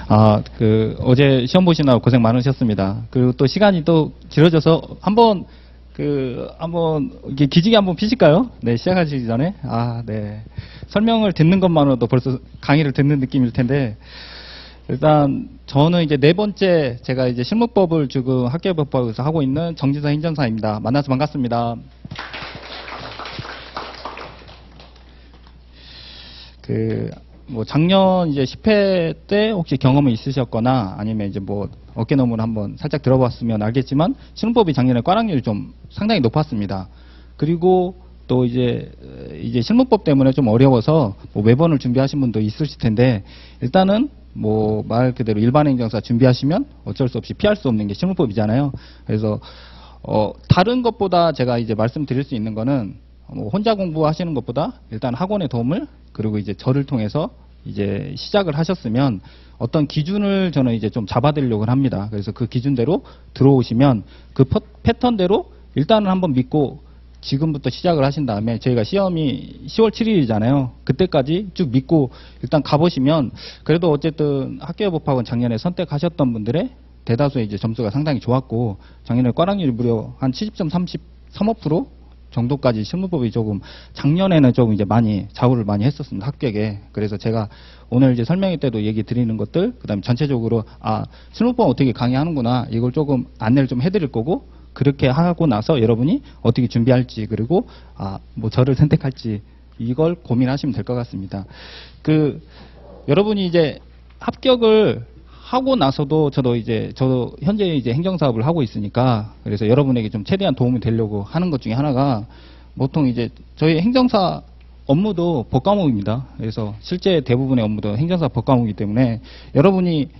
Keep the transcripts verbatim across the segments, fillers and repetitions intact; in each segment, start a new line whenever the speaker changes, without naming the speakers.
아, 그, 어제 시험 보시느라 고생 많으셨습니다. 그리고 또 시간이 또 길어져서 한번, 그, 한번, 이게 기지개 한번 피실까요? 네, 시작하시기 전에. 아, 네. 설명을 듣는 것만으로도 벌써 강의를 듣는 느낌일 텐데, 일단, 저는 이제 네 번째, 제가 이제 실무법을 지금 학교법학에서 하고 있는 정진서 행정사입니다. 만나서 반갑습니다. 그, 뭐 작년 이제 십 회 때 혹시 경험이 있으셨거나 아니면 이제 뭐 어깨 너머를 한번 살짝 들어봤으면 알겠지만 실무법이 작년에 꽈락률이 좀 상당히 높았습니다. 그리고 또 이제 이제 실무법 때문에 좀 어려워서 뭐 외번을 준비하신 분도 있으실 텐데 일단은 뭐 말 그대로 일반 행정사 준비하시면 어쩔 수 없이 피할 수 없는 게 실무법이잖아요. 그래서 어 다른 것보다 제가 이제 말씀드릴 수 있는 거는 뭐 혼자 공부하시는 것보다 일단 학원의 도움을 그리고 이제 저를 통해서 이제 시작을 하셨으면 어떤 기준을 저는 이제 좀 잡아드리려고 합니다. 그래서 그 기준대로 들어오시면 그 패턴대로 일단은 한번 믿고 지금부터 시작을 하신 다음에 저희가 시험이 시월 칠일이잖아요. 그때까지 쭉 믿고 일단 가보시면 그래도 어쨌든 학교법학원 작년에 선택하셨던 분들의 대다수의 이제 점수가 상당히 좋았고 작년에 꽈락률이 무려 한 칠십 점 삼십삼 퍼센트 정도까지 실무법이 조금 작년에는 조금 이제 많이 좌우를 많이 했었습니다. 합격에. 그래서 제가 오늘 이제 설명회 때도 얘기 드리는 것들 그다음에 전체적으로 아 실무법 어떻게 강의하는구나 이걸 조금 안내를 좀 해드릴 거고 그렇게 하고 나서 여러분이 어떻게 준비할지 그리고 아 뭐 저를 선택할지 이걸 고민하시면 될 것 같습니다. 그 여러분이 이제 합격을 하고 나서도 저도 이제 저도 현재 이제 행정사업을 하고 있으니까 그래서 여러분에게 좀 최대한 도움이 되려고 하는 것 중에 하나가 보통 이제 저희 행정사 업무도 법과목입니다. 그래서 실제 대부분의 업무도 행정사 법과목이기 때문에 여러분이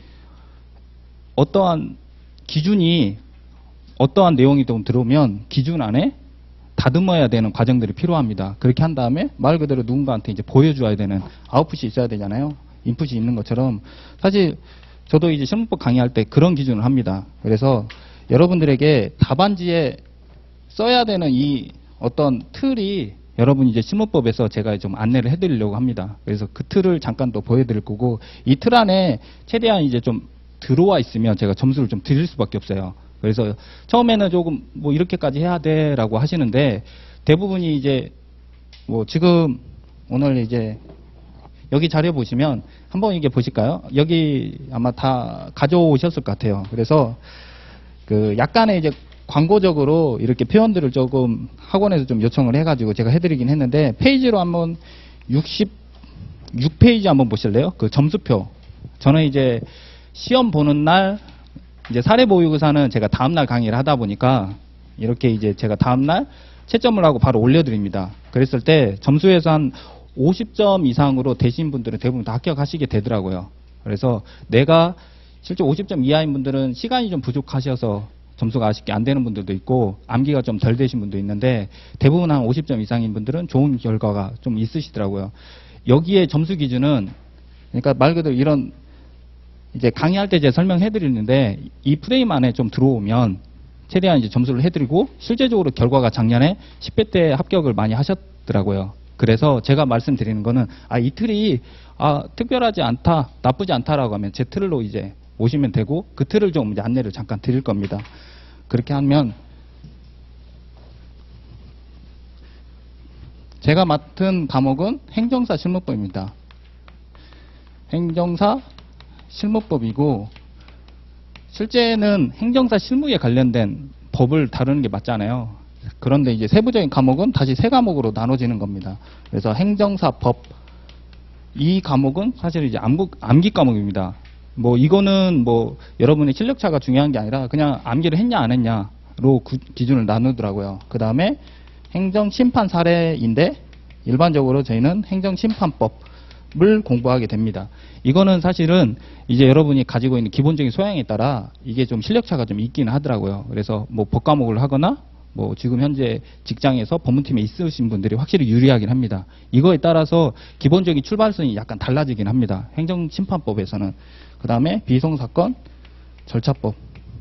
어떠한 기준이 어떠한 내용이 좀 들어오면 기준 안에 다듬어야 되는 과정들이 필요합니다. 그렇게 한 다음에 말 그대로 누군가한테 이제 보여줘야 되는 아웃풋이 있어야 되잖아요. 인풋이 있는 것처럼 사실 저도 이제 실무법 강의할 때 그런 기준을 합니다. 그래서 여러분들에게 답안지에 써야 되는 이 어떤 틀이 여러분이 이제 실무법에서 제가 좀 안내를 해드리려고 합니다. 그래서 그 틀을 잠깐 또 보여드릴 거고 이 틀 안에 최대한 이제 좀 들어와 있으면 제가 점수를 좀 드릴 수밖에 없어요. 그래서 처음에는 조금 뭐 이렇게까지 해야 돼라고 하시는데 대부분이 이제 뭐 지금 오늘 이제 여기 자료 보시면 한번 이게 보실까요? 여기 아마 다 가져오셨을 것 같아요. 그래서 그 약간의 이제 광고적으로 이렇게 표현들을 조금 학원에서 좀 요청을 해가지고 제가 해드리긴 했는데 페이지로 한번 육십육 페이지 한번 보실래요? 그 점수표. 저는 이제 시험 보는 날 이제 사례보육의사는 제가 다음날 강의를 하다 보니까 이렇게 이제 제가 다음날 채점을 하고 바로 올려드립니다. 그랬을 때 점수에서 한 오십 점 이상으로 되신 분들은 대부분 다 합격하시게 되더라고요. 그래서 내가 실제 오십 점 이하인 분들은 시간이 좀 부족하셔서 점수가 아쉽게 안 되는 분들도 있고 암기가 좀 덜 되신 분도 있는데 대부분 한 오십 점 이상인 분들은 좋은 결과가 좀 있으시더라고요. 여기에 점수 기준은 그러니까 말 그대로 이런 이제 강의할 때 제가 설명해 드리는데 이 프레임 안에 좀 들어오면 최대한 이제 점수를 해드리고 실제적으로 결과가 작년에 십 회 때 합격을 많이 하셨더라고요. 그래서 제가 말씀드리는 거는 아, 이 틀이 아, 특별하지 않다, 나쁘지 않다라고 하면 제 틀로 이제 오시면 되고 그 틀을 좀 이제 안내를 잠깐 드릴 겁니다. 그렇게 하면 제가 맡은 과목은 행정사 실무법입니다. 행정사 실무법이고 실제는 행정사 실무에 관련된 법을 다루는 게 맞잖아요. 그런데 이제 세부적인 과목은 다시 세 과목으로 나눠지는 겁니다. 그래서 행정사법 이 과목은 사실 이제 암기, 암기 과목입니다. 뭐 이거는 뭐 여러분의 실력차가 중요한 게 아니라 그냥 암기를 했냐 안 했냐로 구, 기준을 나누더라고요. 그 다음에 행정심판 사례인데 일반적으로 저희는 행정심판법을 공부하게 됩니다. 이거는 사실은 이제 여러분이 가지고 있는 기본적인 소양에 따라 이게 좀 실력차가 좀 있기는 하더라고요. 그래서 뭐 법과목을 하거나 뭐 지금 현재 직장에서 법무팀에 있으신 분들이 확실히 유리하긴 합니다. 이거에 따라서 기본적인 출발선이 약간 달라지긴 합니다. 행정심판법에서는. 그 다음에 비송사건 절차법.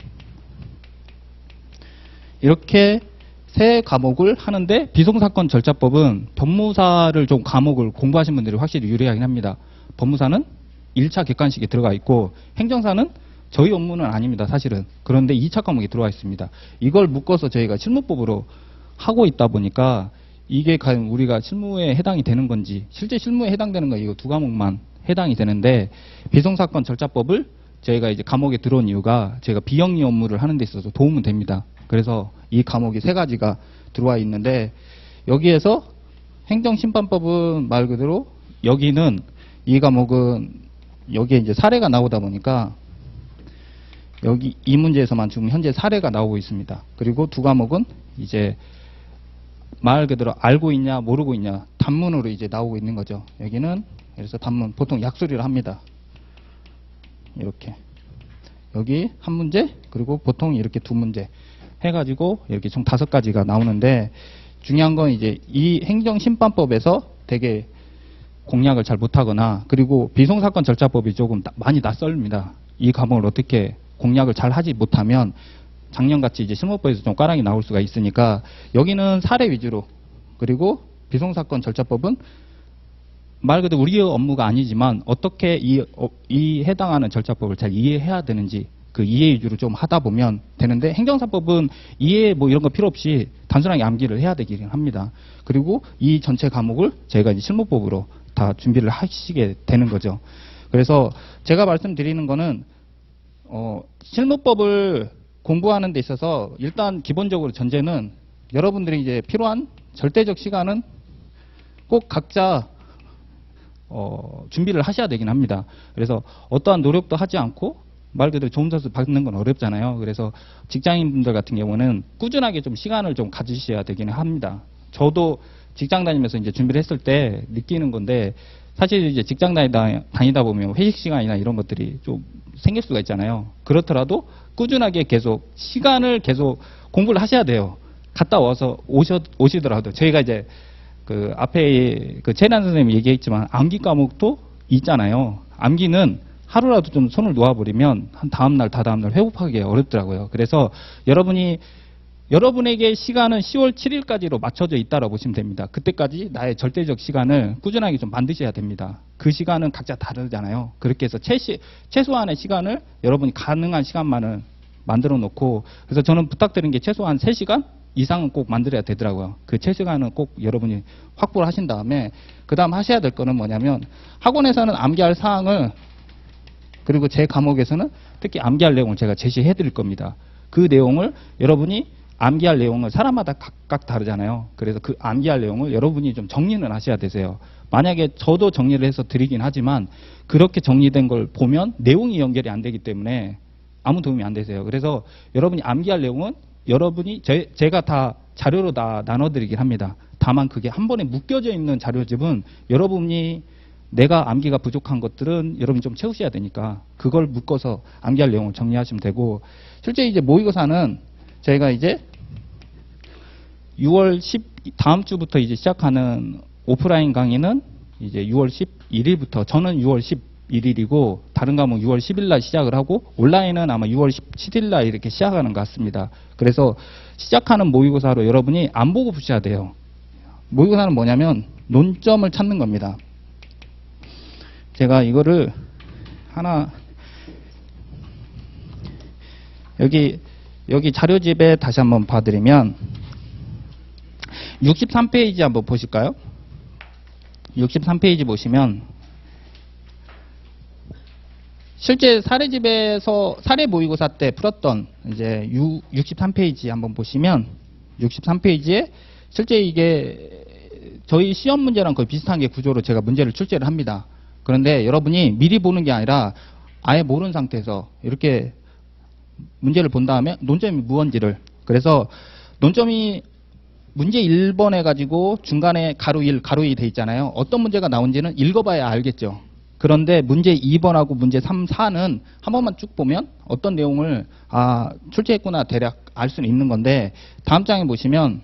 이렇게 세 과목을 하는데 비송사건 절차법은 법무사를 좀 과목을 공부하신 분들이 확실히 유리하긴 합니다. 법무사는 일 차 객관식이 들어가 있고 행정사는 저희 업무는 아닙니다. 사실은. 그런데 이 차 과목이 들어와 있습니다. 이걸 묶어서 저희가 실무법으로 하고 있다 보니까 이게 과연 우리가 실무에 해당이 되는 건지, 실제 실무에 해당되는 건 이거 두 과목만 해당이 되는데, 비송사건 절차법을 저희가 이제 과목에 들어온 이유가 제가 비영리 업무를 하는 데 있어서 도움은 됩니다. 그래서 이 과목이 세 가지가 들어와 있는데, 여기에서 행정심판법은 말 그대로 여기는 이 과목은 여기에 이제 사례가 나오다 보니까 여기 이 문제에서만 지금 현재 사례가 나오고 있습니다. 그리고 두 과목은 이제 말 그대로 알고 있냐 모르고 있냐 단문으로 이제 나오고 있는 거죠. 여기는 그래서 단문 보통 약수리를 합니다. 이렇게 여기 한 문제 그리고 보통 이렇게 두 문제 해가지고 이렇게 총 다섯 가지가 나오는데, 중요한 건 이제 이 행정심판법에서 되게 공략을 잘 못하거나, 그리고 비송사건 절차법이 조금 많이 낯설입니다. 이 과목을 어떻게 공략을 잘 하지 못하면 작년같이 이제 실무법에서 좀 꽈랑이 나올 수가 있으니까 여기는 사례 위주로, 그리고 비송사건 절차법은 말 그대로 우리의 업무가 아니지만 어떻게 이, 어, 이 해당하는 절차법을 잘 이해해야 되는지 그 이해 위주로 좀 하다 보면 되는데, 행정사법은 이해 뭐 이런 거 필요 없이 단순하게 암기를 해야 되긴 합니다. 그리고 이 전체 과목을 저희가 이제 실무법으로 다 준비를 하시게 되는 거죠. 그래서 제가 말씀드리는 거는 어, 실무법을 공부하는 데 있어서 일단 기본적으로 전제는 여러분들이 이제 필요한 절대적 시간은 꼭 각자 어, 준비를 하셔야 되긴 합니다. 그래서 어떠한 노력도 하지 않고 말 그대로 좋은 점수 받는 건 어렵잖아요. 그래서 직장인분들 같은 경우는 꾸준하게 좀 시간을 좀 가지셔야 되기는 합니다. 저도 직장 다니면서 이제 준비를 했을 때 느끼는 건데, 사실 이제 직장 다니다, 다니다 보면 회식 시간이나 이런 것들이 좀 생길 수가 있잖아요. 그렇더라도 꾸준하게 계속 시간을 계속 공부를 하셔야 돼요. 갔다 와서 오셔, 오시더라도. 저희가 이제 그 앞에 그 최난 선생님이 얘기했지만 암기 과목도 있잖아요. 암기는 하루라도 좀 손을 놓아버리면 한 다음날, 다다음날 회복하기 어렵더라고요. 그래서 여러분이, 여러분에게 시간은 시월 칠일까지로 맞춰져 있다고 보시면 됩니다. 그때까지 나의 절대적 시간을 꾸준하게 좀 만드셔야 됩니다. 그 시간은 각자 다르잖아요. 그렇게 해서 최시, 최소한의 시간을 여러분이 가능한 시간만을 만들어 놓고, 그래서 저는 부탁드린 게 최소한 세 시간 이상은 꼭 만들어야 되더라고요. 그 최시간은 꼭 여러분이 확보를 하신 다음에, 그 다음 하셔야 될 거는 뭐냐면, 학원에서는 암기할 사항을, 그리고 제 과목에서는 특히 암기할 내용을 제가 제시해 드릴 겁니다. 그 내용을 여러분이 암기할 내용은 사람마다 각각 다르잖아요. 그래서 그 암기할 내용을 여러분이 좀 정리는 하셔야 되세요. 만약에 저도 정리를 해서 드리긴 하지만 그렇게 정리된 걸 보면 내용이 연결이 안 되기 때문에 아무 도움이 안 되세요. 그래서 여러분이 암기할 내용은 여러분이 제, 제가 다 자료로 다 나눠드리긴 합니다. 다만 그게 한 번에 묶여져 있는 자료집은 여러분이 내가 암기가 부족한 것들은 여러분이 좀 채우셔야 되니까 그걸 묶어서 암기할 내용을 정리하시면 되고, 실제 이제 모의고사는 저희가 이제 유월 십 다음 주부터 이제 시작하는 오프라인 강의는 이제 유월 십일일부터, 저는 유월 십일일이고 다른 과목 유월 십일날 시작을 하고, 온라인은 아마 유월 십칠일날 이렇게 시작하는 것 같습니다. 그래서 시작하는 모의고사로 여러분이 안 보고 푸셔야 돼요. 모의고사는 뭐냐면 논점을 찾는 겁니다. 제가 이거를 하나 여기 여기 자료집에 다시 한번 봐드리면 육십삼 페이지 한번 보실까요? 육십삼 페이지 보시면 실제 사례집에서 사례 모의고사 때 풀었던 이제 육십삼 페이지 한번 보시면 육십삼 페이지에 실제 이게 저희 시험 문제랑 거의 비슷한 게 구조로 제가 문제를 출제를 합니다. 그런데 여러분이 미리 보는 게 아니라 아예 모르는 상태에서 이렇게 문제를 본 다음에 논점이 무언지를, 그래서 논점이 문제 일 번 해가지고 중간에 가로 일, 가로 이 돼 있잖아요. 어떤 문제가 나온지는 읽어봐야 알겠죠. 그런데 문제 이 번하고 문제 삼, 사는 한 번만 쭉 보면 어떤 내용을 아 출제했구나 대략 알 수는 있는 건데, 다음 장에 보시면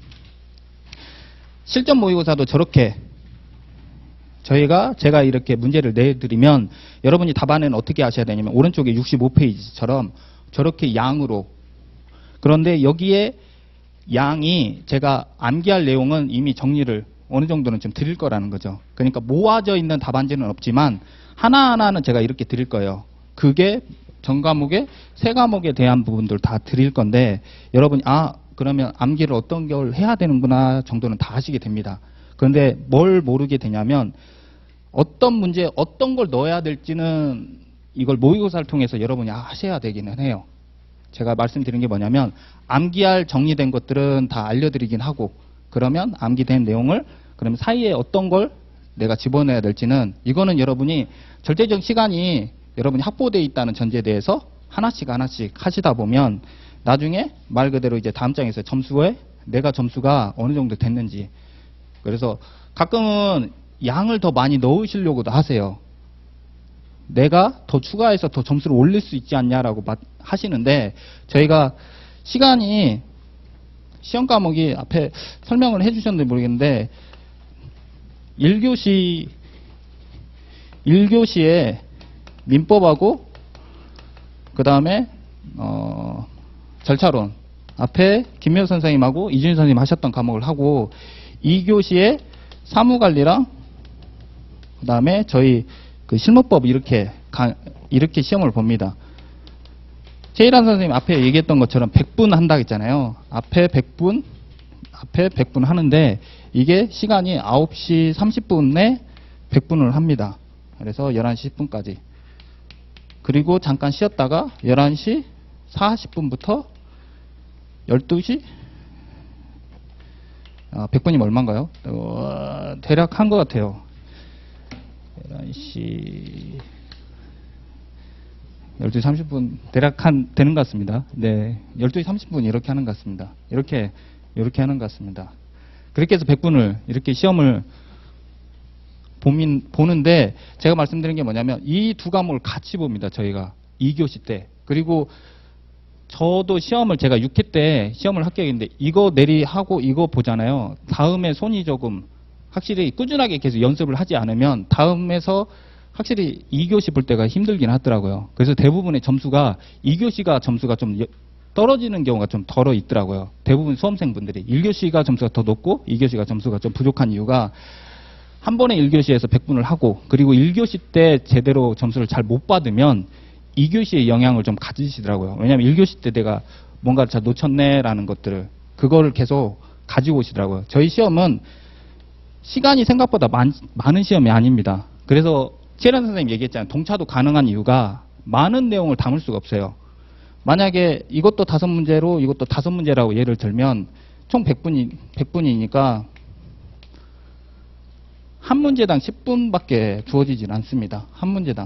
실전 모의고사도 저렇게 저희가 제가 이렇게 문제를 내드리면 여러분이 답안에는 어떻게 하셔야 되냐면 오른쪽에 육십오 페이지처럼 저렇게 양으로, 그런데 여기에 양이 제가 암기할 내용은 이미 정리를 어느 정도는 좀 드릴 거라는 거죠. 그러니까 모아져 있는 답안지는 없지만 하나하나는 제가 이렇게 드릴 거예요. 그게 전 과목에 세 과목에 대한 부분들 다 드릴 건데 여러분이 아 그러면 암기를 어떤 걸 해야 되는구나 정도는 다 하시게 됩니다. 그런데 뭘 모르게 되냐면 어떤 문제 어떤 걸 넣어야 될지는 이걸 모의고사를 통해서 여러분이 하셔야 되기는 해요. 제가 말씀드린 게 뭐냐면 암기할 정리된 것들은 다 알려드리긴 하고 그러면 암기된 내용을 그러면 사이에 어떤 걸 내가 집어넣어야 될지는 이거는 여러분이 절대적 시간이 여러분이 확보되어 있다는 전제에 대해서 하나씩 하나씩 하시다 보면 나중에 말 그대로 이제 다음 장에서 점수에 내가 점수가 어느 정도 됐는지 그래서 가끔은 양을 더 많이 넣으시려고도 하세요. 내가 더 추가해서 더 점수를 올릴 수 있지 않냐라고 하시는데 저희가 시간이 시험 과목이 앞에 설명을 해주셨는지 모르겠는데 일 교시 일 교시에 민법하고 그 다음에 어, 절차론 앞에 김명수 선생님하고 이준희 선생님 하셨던 과목을 하고 이 교시에 사무관리랑 그 다음에 저희 그 실무법 이렇게 가, 이렇게 시험을 봅니다. 최일환 선생님 앞에 얘기했던 것처럼 백 분 한다 했잖아요. 앞에 백 분 앞에 백 분 하는데 이게 시간이 아홉 시 삼십 분에 백 분을 합니다. 그래서 열한 시 십 분까지 그리고 잠깐 쉬었다가 열한 시 사십 분부터 열두 시 아, 백 분이면 얼마인가요? 어, 대략 한 것 같아요. 열한 시 열두 시 삼십 분 대략 한 되는 것 같습니다. 네, 열두 시 삼십 분 이렇게 하는 것 같습니다. 이렇게 이렇게 하는 것 같습니다. 그렇게 해서 백 분을 이렇게 시험을 보민, 보는데 제가 말씀드린 게 뭐냐면 이 두 과목을 같이 봅니다. 저희가 이 교시 때. 그리고 저도 시험을 제가 육 회 때 시험을 합격했는데 이거 내리하고 이거 보잖아요. 다음에 손이 조금 확실히 꾸준하게 계속 연습을 하지 않으면 다음에서 확실히 이 교시 볼 때가 힘들긴 하더라고요. 그래서 대부분의 점수가 이 교시가 점수가 좀 떨어지는 경우가 좀 덜어 있더라고요. 대부분 수험생분들이 일 교시가 점수가 더 높고 이 교시가 점수가 좀 부족한 이유가 한 번에 일 교시에서 백 분을 하고 그리고 일 교시 때 제대로 점수를 잘 못 받으면 이 교시에 영향을 좀 가지시더라고요. 왜냐하면 일 교시 때 내가 뭔가를 잘 놓쳤네라는 것들을 그거를 계속 가지고 오시더라고요. 저희 시험은 시간이 생각보다 많, 많은 시험이 아닙니다. 그래서 최일환 선생님 얘기했잖아요. 동차도 가능한 이유가 많은 내용을 담을 수가 없어요. 만약에 이것도 다섯 문제로 이것도 다섯 문제라고 예를 들면 총 백 분이, 백 분이니까 한 문제당 십 분밖에 주어지질 않습니다. 한 문제당.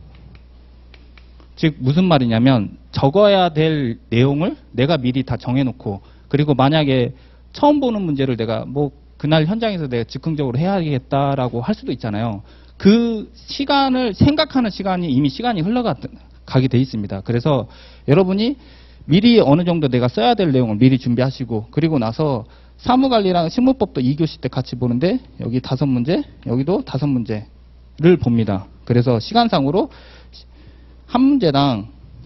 즉 무슨 말이냐면 적어야 될 내용을 내가 미리 다 정해놓고 그리고 만약에 처음 보는 문제를 내가 뭐 그날 현장에서 내가 즉흥적으로 해야겠다라고 할 수도 있잖아요. 그 시간을 생각하는 시간이 이미 시간이 흘러가게 돼 있습니다. 그래서 여러분이 미리 어느 정도 내가 써야 될 내용을 미리 준비하시고 그리고 나서 사무관리랑 실무법도 이 교시 때 같이 보는데 여기 다섯 문제 여기도 다섯 문제를 봅니다. 그래서 시간상으로 한 문제당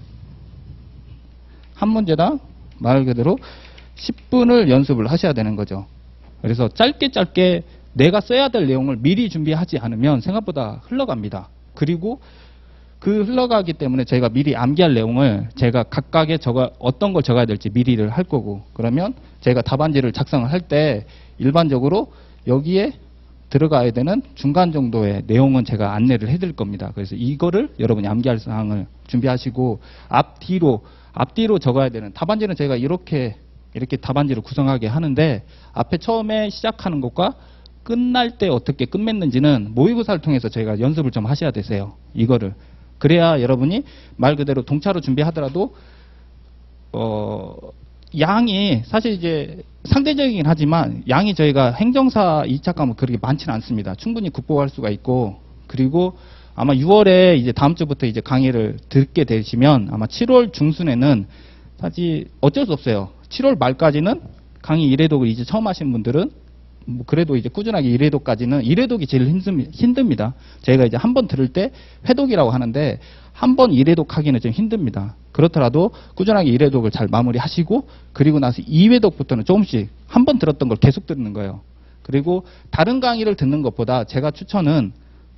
한 문제당 말 그대로 십 분을 연습을 하셔야 되는 거죠. 그래서 짧게 짧게 내가 써야 될 내용을 미리 준비하지 않으면 생각보다 흘러갑니다. 그리고 그 흘러가기 때문에 저희가 미리 암기할 내용을 제가 각각의 적어, 어떤 걸 적어야 될지 미리를 할 거고 그러면 제가 답안지를 작성을 할 때 일반적으로 여기에 들어가야 되는 중간 정도의 내용은 제가 안내를 해드릴 겁니다. 그래서 이거를 여러분이 암기할 사항을 준비하시고 앞뒤로 앞뒤로 적어야 되는 답안지는 저희가 이렇게 이렇게 답안지를 구성하게 하는데 앞에 처음에 시작하는 것과 끝날 때 어떻게 끝맺는지는 모의고사를 통해서 저희가 연습을 좀 하셔야 되세요. 이거를. 그래야 여러분이 말 그대로 동차로 준비하더라도 어 양이 사실 이제 상대적이긴 하지만 양이 저희가 행정사 이 차 과목 그렇게 많지는 않습니다. 충분히 극복할 수가 있고 그리고 아마 유월에 이제 다음 주부터 이제 강의를 듣게 되시면 아마 칠월 중순에는 사실 어쩔 수 없어요. 칠월 말까지는 강의 일 회독을 이제 처음 하신 분들은 뭐 그래도 이제 꾸준하게 일 회독까지는 일 회독이 제일 힘듭니다. 저희가 이제 한 번 들을 때 회독이라고 하는데 한 번 일 회독 하기는 좀 힘듭니다. 그렇더라도 꾸준하게 일 회독을 잘 마무리하시고 그리고 나서 이 회독부터는 조금씩 한 번 들었던 걸 계속 듣는 거예요. 그리고 다른 강의를 듣는 것보다 제가 추천은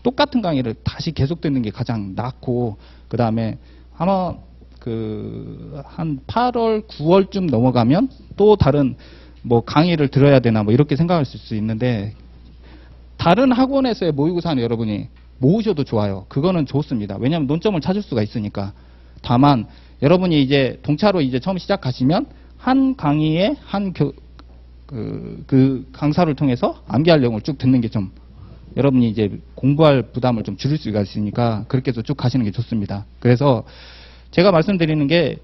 똑같은 강의를 다시 계속 듣는 게 가장 낫고, 그 다음에 아마 그 한 팔월, 구월쯤 넘어가면 또 다른 뭐 강의를 들어야 되나 뭐 이렇게 생각할 수 있는데, 다른 학원에서의 모의고사는 여러분이 모으셔도 좋아요. 그거는 좋습니다. 왜냐하면 논점을 찾을 수가 있으니까. 다만 여러분이 이제 동차로 이제 처음 시작하시면 한 강의에 한 교, 그, 그 강사를 통해서 암기할 내용을 쭉 듣는 게 좀 여러분이 이제 공부할 부담을 좀 줄일 수가 있으니까 그렇게 해서 쭉 가시는 게 좋습니다. 그래서 제가 말씀드리는 게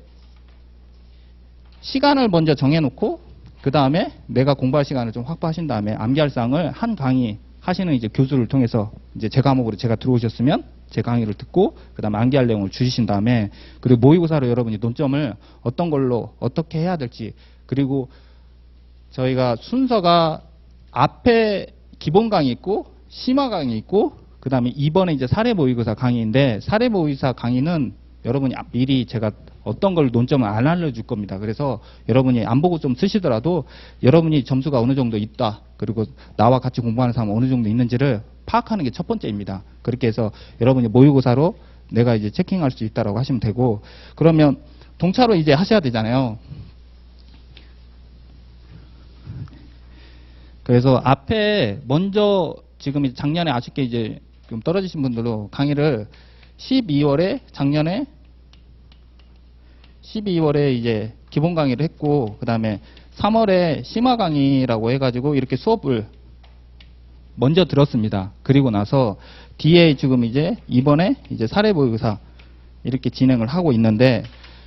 시간을 먼저 정해놓고 그 다음에 내가 공부할 시간을 좀 확보하신 다음에 암기할 사항을 한 강의 하시는 이제 교수를 통해서 이제 제 과목으로 제가 들어오셨으면 제 강의를 듣고 그 다음에 암기할 내용을 주신 다음에 그리고 모의고사로 여러분이 논점을 어떤 걸로 어떻게 해야 될지, 그리고 저희가 순서가 앞에 기본 강의 있고 심화 강의 있고 그 다음에 이번에 이제 사례 모의고사 강의인데, 사례 모의고사 강의는 여러분이 미리 제가 어떤 걸 논점을 안 알려줄 겁니다. 그래서 여러분이 안 보고 좀 쓰시더라도 여러분이 점수가 어느 정도 있다, 그리고 나와 같이 공부하는 사람 어느 정도 있는지를 파악하는 게 첫 번째입니다. 그렇게 해서 여러분이 모의고사로 내가 이제 체킹할 수 있다라고 하시면 되고, 그러면 동차로 이제 하셔야 되잖아요. 그래서 앞에 먼저 지금 작년에 아쉽게 이제 좀 떨어지신 분들로 강의를 십이월에 작년에 십이월에 이제 기본 강의를 했고 그 다음에 삼월에 심화 강의라고 해가지고 이렇게 수업을 먼저 들었습니다. 그리고 나서 뒤에 지금 이제 이번에 이제 사례 모의고사 이렇게 진행을 하고 있는데,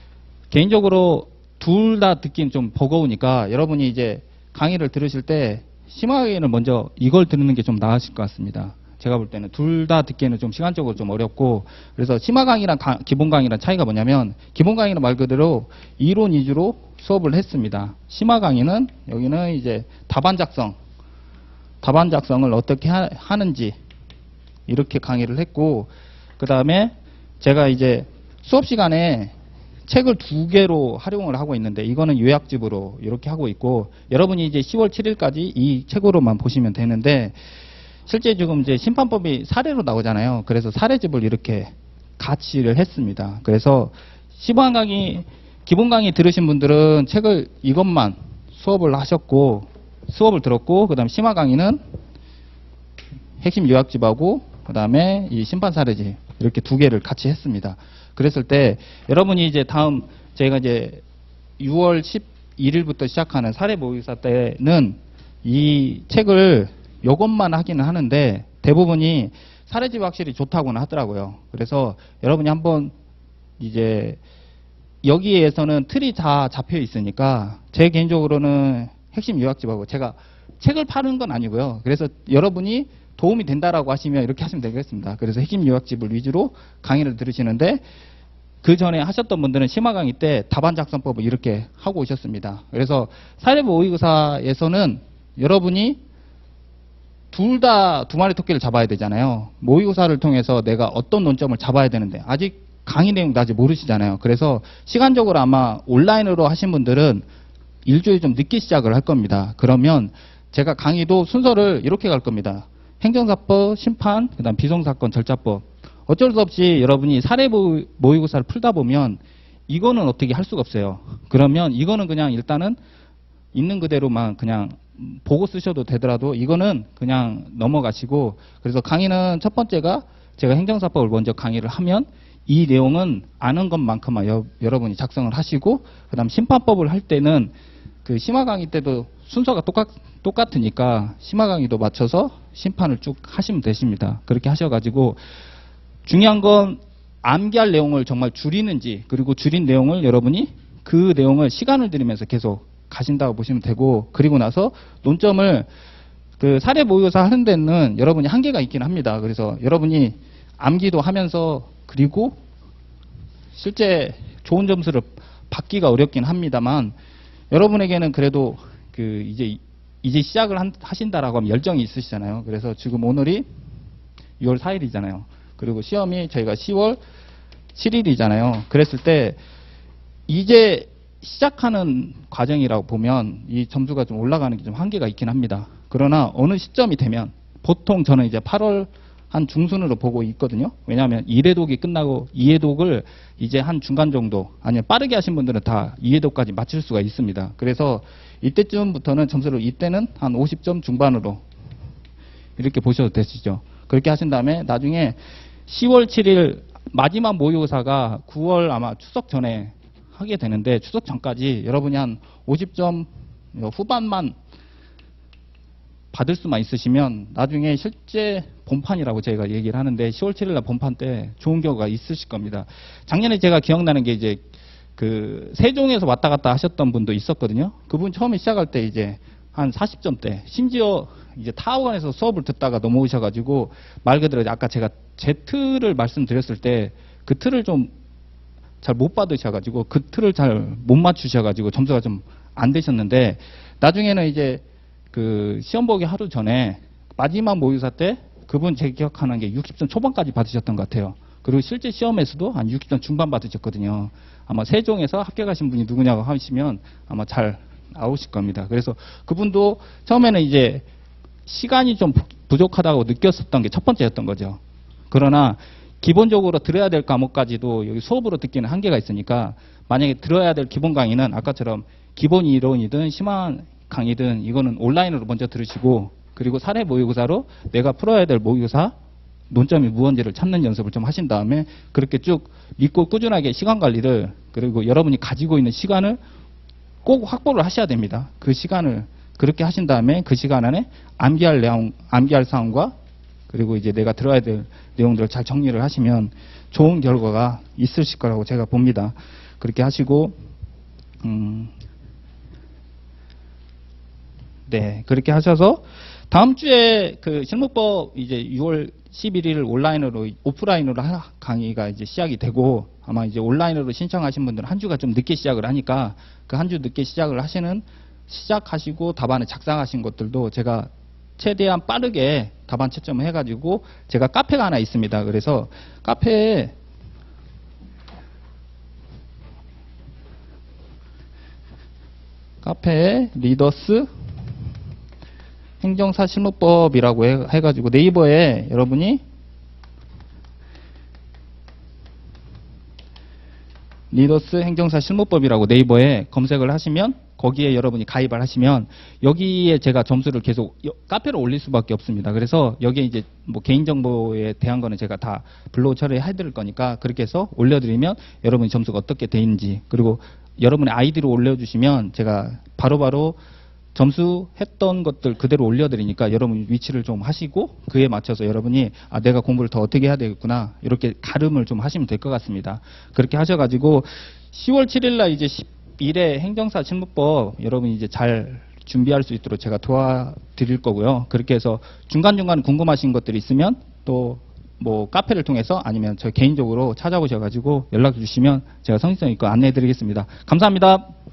개인적으로 둘 다 듣긴 좀 버거우니까 여러분이 이제 강의를 들으실 때 심화 강의는 먼저 이걸 듣는 게 좀 나으실 것 같습니다. 제가 볼 때는 둘 다 듣기에는 좀 시간적으로 좀 어렵고, 그래서 심화 강의랑 가, 기본 강의랑 차이가 뭐냐면, 기본 강의는 말 그대로 이론 위주로 수업을 했습니다. 심화 강의는 여기는 이제 답안 작성, 답안 작성을 어떻게 하, 하는지 이렇게 강의를 했고, 그 다음에 제가 이제 수업 시간에 책을 두 개로 활용을 하고 있는데, 이거는 요약집으로 이렇게 하고 있고, 여러분이 이제 시월 칠일까지 이 책으로만 보시면 되는데, 실제 지금 이제 심판법이 사례로 나오잖아요. 그래서 사례집을 이렇게 같이를 했습니다. 그래서 시범 강의, 기본 강의 들으신 분들은 책을 이것만 수업을 하셨고, 수업을 들었고, 그 다음에 심화 강의는 핵심 요약집하고, 그 다음에 이 심판 사례집 이렇게 두 개를 같이 했습니다. 그랬을 때 여러분이 이제 다음 제가 이제 유월 십일일부터 시작하는 사례 모의고사 때는 이 책을 이것만 하기는 하는데 대부분이 사례집이 확실히 좋다고는 하더라고요. 그래서 여러분이 한번 이제 여기에서는 틀이 다 잡혀 있으니까 제 개인적으로는 핵심 요약집하고, 제가 책을 파는 건 아니고요. 그래서 여러분이 도움이 된다라고 하시면 이렇게 하시면 되겠습니다. 그래서 핵심 요약집을 위주로 강의를 들으시는데, 그 전에 하셨던 분들은 심화 강의 때 답안 작성법을 이렇게 하고 오셨습니다. 그래서 사례 모의고사에서는 여러분이 둘 다 두 마리 토끼를 잡아야 되잖아요. 모의고사를 통해서 내가 어떤 논점을 잡아야 되는데 아직 강의 내용도 아직 모르시잖아요. 그래서 시간적으로 아마 온라인으로 하신 분들은 일주일 좀 늦게 시작을 할 겁니다. 그러면 제가 강의도 순서를 이렇게 갈 겁니다. 행정사법, 심판, 그 다음 비송사건 절차법. 어쩔 수 없이 여러분이 사례 모의고사를 풀다 보면 이거는 어떻게 할 수가 없어요. 그러면 이거는 그냥 일단은 있는 그대로만 그냥 보고 쓰셔도 되더라도 이거는 그냥 넘어가시고, 그래서 강의는 첫 번째가 제가 행정사법을 먼저 강의를 하면 이 내용은 아는 것만큼만 여, 여러분이 작성을 하시고, 그 다음 심판법을 할 때는 그 심화 강의 때도 순서가 똑같, 똑같으니까 심화 강의도 맞춰서 심판을 쭉 하시면 되십니다. 그렇게 하셔가지고 중요한 건 암기할 내용을 정말 줄이는지, 그리고 줄인 내용을 여러분이 그 내용을 시간을 들이면서 계속 가신다고 보시면 되고, 그리고 나서 논점을 그 사례 모의고사 하는 데는 여러분이 한계가 있긴 합니다. 그래서 여러분이 암기도 하면서, 그리고 실제 좋은 점수를 받기가 어렵긴 합니다만, 여러분에게는 그래도 그 이제 이제 시작을 한, 하신다라고 하면 열정이 있으시잖아요. 그래서 지금 오늘이 유월 사일이잖아요. 그리고 시험이 저희가 시월 칠일이잖아요. 그랬을 때 이제 시작하는 과정이라고 보면 이 점수가 좀 올라가는 게 좀 한계가 있긴 합니다. 그러나 어느 시점이 되면, 보통 저는 이제 팔월 한 중순으로 보고 있거든요. 왜냐하면 일 회독이 끝나고 이 회독을 이제 한 중간 정도, 아니면 빠르게 하신 분들은 다 이 회독까지 맞출 수가 있습니다. 그래서 이때쯤부터는 점수를, 이때는 한 오십 점 중반으로 이렇게 보셔도 되시죠. 그렇게 하신 다음에 나중에 시월 칠일 마지막 모의고사가 구월 아마 추석 전에 하게 되는데, 추석 전까지 여러분이 한 오십 점 후반만 받을 수만 있으시면 나중에 실제 본판이라고 저희가 얘기를 하는데, 시월 칠일날 본판 때 좋은 경우가 있으실 겁니다. 작년에 제가 기억나는 게 이제 그 세종에서 왔다 갔다 하셨던 분도 있었거든요. 그분 처음에 시작할 때 이제 한 사십 점대, 심지어 이제 타워관에서 수업을 듣다가 넘어오셔가지고 말 그대로 아까 제가 제 틀을 말씀드렸을 때 그 틀을 좀 잘 못 받으셔가지고 그 틀을 잘 못 맞추셔가지고 점수가 좀 안 되셨는데, 나중에는 이제 그 시험 보기 하루 전에 마지막 모의고사 때 그분 제 기억하는 게 육십 점 초반까지 받으셨던 것 같아요. 그리고 실제 시험에서도 한 육십 점 중반 받으셨거든요. 아마 세종에서 합격하신 분이 누구냐고 하시면 아마 잘 나오실 겁니다. 그래서 그분도 처음에는 이제 시간이 좀 부족하다고 느꼈었던 게 첫 번째였던 거죠. 그러나 기본적으로 들어야 될 과목까지도 여기 수업으로 듣기는 한계가 있으니까, 만약에 들어야 될 기본 강의는 아까처럼 기본 이론이든 심한 강의든 이거는 온라인으로 먼저 들으시고, 그리고 사례 모의고사로 내가 풀어야 될 모의고사 논점이 무언지를 찾는 연습을 좀 하신 다음에 그렇게 쭉 믿고 꾸준하게 시간 관리를, 그리고 여러분이 가지고 있는 시간을 꼭 확보를 하셔야 됩니다. 그 시간을 그렇게 하신 다음에 그 시간 안에 암기할 내용, 암기할 사항과 그리고 이제 내가 들어야 될 내용들을 잘 정리를 하시면 좋은 결과가 있으실 거라고 제가 봅니다. 그렇게 하시고, 음, 네, 그렇게 하셔서 다음 주에 그 실무법 이제 유월 십일일 온라인으로, 오프라인으로 하, 강의가 이제 시작이 되고, 아마 이제 온라인으로 신청하신 분들은 한 주가 좀 늦게 시작을 하니까 그 한 주 늦게 시작을 하시는, 시작하시고 답안을 작성하신 것들도 제가 최대한 빠르게 답안 채점을 해가지고, 제가 카페가 하나 있습니다. 그래서 카페에 카페에 리더스 행정사 실무법이라고 해, 해가지고 네이버에 여러분이 리더스 행정사 실무법이라고 네이버에 검색을 하시면, 거기에 여러분이 가입을 하시면 여기에 제가 점수를 계속 카페로 올릴 수밖에 없습니다. 그래서 여기에 이제 뭐 개인정보에 대한 거는 제가 다 블로그 처리해 드릴 거니까 그렇게 해서 올려드리면 여러분이 점수가 어떻게 돼 있는지, 그리고 여러분의 아이디로 올려주시면 제가 바로바로 점수했던 것들 그대로 올려드리니까 여러분 위치를 좀 하시고 그에 맞춰서 여러분이 아 내가 공부를 더 어떻게 해야 되겠구나, 이렇게 가름을 좀 하시면 될 것 같습니다. 그렇게 하셔가지고 시월 칠일날 이제 십일회 행정사 실무법 여러분이 이제 잘 준비할 수 있도록 제가 도와드릴 거고요. 그렇게 해서 중간중간 궁금하신 것들이 있으면 또 뭐 카페를 통해서 아니면 저 개인적으로 찾아오셔가지고 연락 주시면 제가 성실성 있고 안내해 드리겠습니다. 감사합니다.